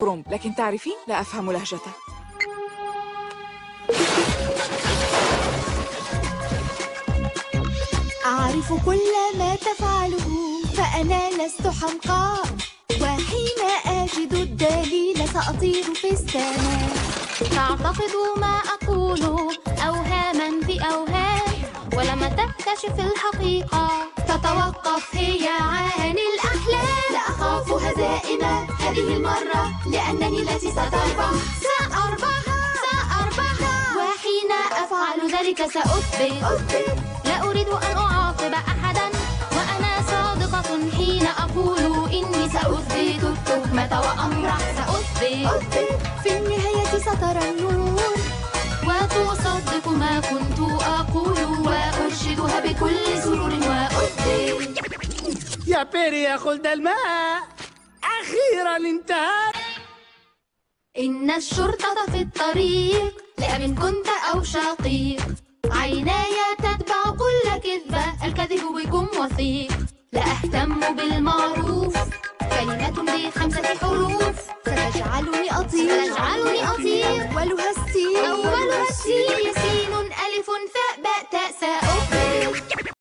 روم، لكن تعرفين لا أفهم لهجته. أعرف كل ما تفعله فأنا لست حمقاء، وحين أجد الدليل سأطير في السماء. تعتقد ما أقول أوهاما في أوهام، ولما تكتشف الحقيقة تتوقف هي عن الأحلام. لا أخاف هزائم هذه المرة، لأنني التي سأربح. وحين أفعل ذلك سأثبت لا أريد أن أعاقب أحدا، وأنا صادقة حين أقول إني سأثبت التهمة وأمرح. سأثبت في النهاية سترى النور، وتصدق ما كنت أقول، وأرشدها بكل سرور وأثبت. يا بيري يا خلد الماء، أخيرا انتهى. إن الشرطة في الطريق، لأب كنت أو شقيق، عيناي تتبع كل كذبة، الكذب بكم وثيق. لا أهتم بالمعروف، كلمة ب5 حروف ستجعلني أطير ولها